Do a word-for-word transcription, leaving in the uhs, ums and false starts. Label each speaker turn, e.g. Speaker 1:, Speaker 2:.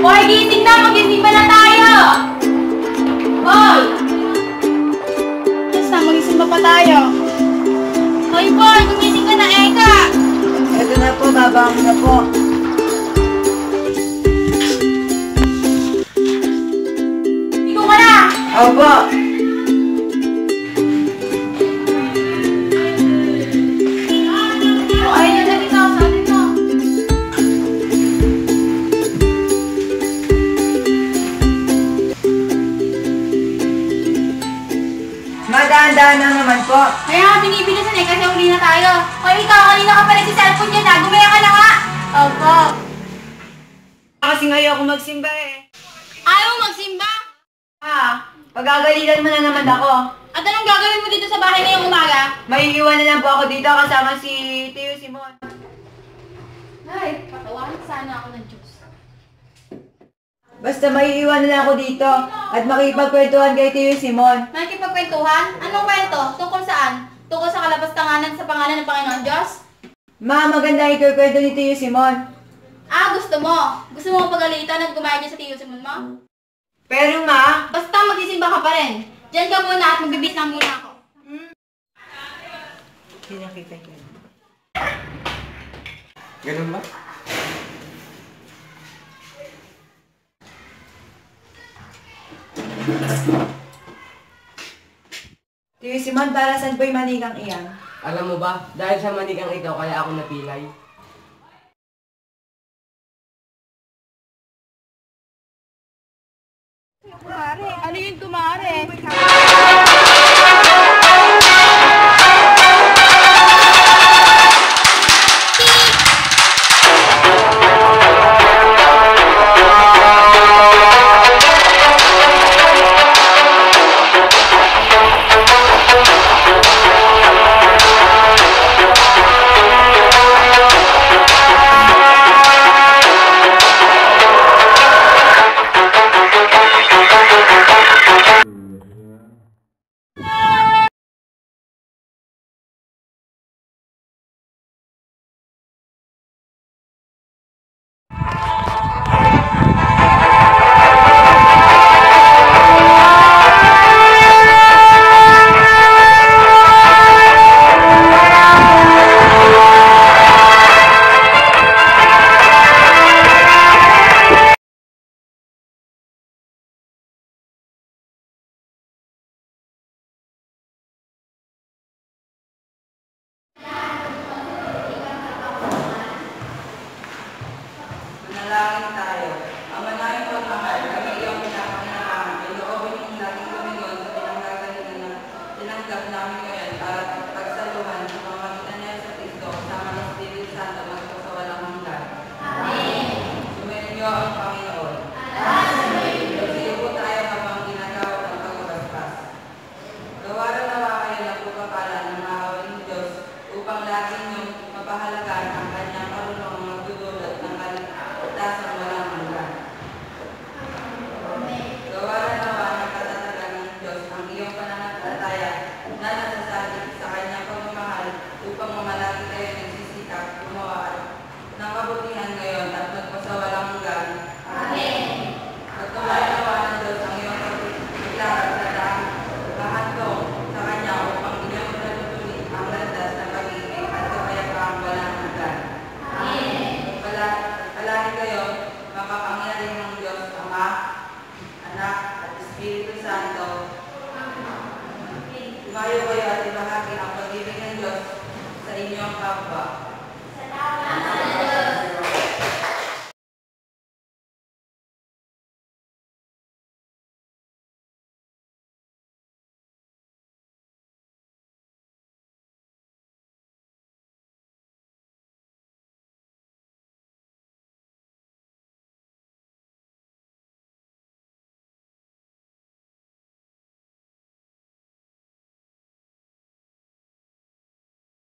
Speaker 1: Hoy, gising na! Magising pa na tayo! Hoy!
Speaker 2: Yes na, magising pa pa tayo.
Speaker 1: Hoy, boy! Gumising ka na, Eka!
Speaker 3: Ito na po, babangon na po.
Speaker 1: Ligo ka na!
Speaker 3: Opo.
Speaker 1: O, ayun na dito. Sabi mo.
Speaker 3: Madaan-daan lang naman po.
Speaker 1: Kaya nga binibilisan eh, kasi uli na tayo. Hoy, ikaw, kanina ka pa nagsi-cellphone dyan ha. Gumaya ka na nga! Opo.
Speaker 3: Kasi ngayon ako magsimba eh.
Speaker 1: Ayaw mo magsimba?
Speaker 3: Ah, pagagalitan mo na naman ako.
Speaker 1: At anong gagawin mo dito sa bahay ngayong umaga?
Speaker 3: May iwan na lang po ako dito kasama si Tio Simon.
Speaker 1: Ay, patawarin sana ako ng Diyos.
Speaker 3: Basta may iwan na lang ako dito at makipagkwentuhan kay Tio Simon.
Speaker 1: Nakikipagkwentuhan? Anong kwento? Tungkol saan? Tungkol sa kalapastanganan sa pangalan ng Panginoon Diyos?
Speaker 3: Ma, maganda ikikwento ni Tio Simon.
Speaker 1: Ah, gusto mo? Gusto mo pagalitan at gumaya dyan sa Tio Simon mo?
Speaker 3: Pero ma,
Speaker 1: Basta magsisimba ka pa rin. Diyan ka muna at magbibis lang muna ako.
Speaker 3: hindi nakita ko.
Speaker 4: Ganun ba?
Speaker 3: Tio Simon, para saan po yung manigang iyan?
Speaker 4: Alam mo ba, dahil sa manikang ikaw kaya ako napilay.
Speaker 2: Kumare, ano yun kumare?
Speaker 3: Manalangin tayo. Ang manayang pagmamahal, kami iyong pinapanginahangan. Iloobin mong laging lumingon sa pinanggagalingan na tinanggap namin ngayon para pagsaluhan sa pamamagitan niya sa Kristo kasama ng Espiritu Santo magpasawalang hanggan. Amen. Sumainyo ang Panginoon. Amen. Magsiyo po tayo habang ginagawa ng pagbabasbas. Gawaran nawa kayo ng pagpapalan ng mahawaling Diyos upang lagi niyong mapahalagan ang kanyang karunong magdudulot ng kaligtasan walang hanggan. Gawaran nawa ng katatagan ng Diyos ang iyong pananampalataya na nasasalig sa kanyang pagmamahal upang mamalagi kayo nagsisikap gumawa ng kabutihan ngayon at magpasawalang hanggan. Amen. Pagtumayan nawa ng Diyos ang iyong paglakas na kahantong sa kanya upang inyong natutunin ang landas ng pag-ibig at kapayapang walang hanggan. Amen. Palahin kayo, makapangyarihan ng Diyos, Ama, Anak, at Espiritu Santo. Tumayo kayo at ibahagi ang pag-ibig ng Diyos sa inyong kapwa.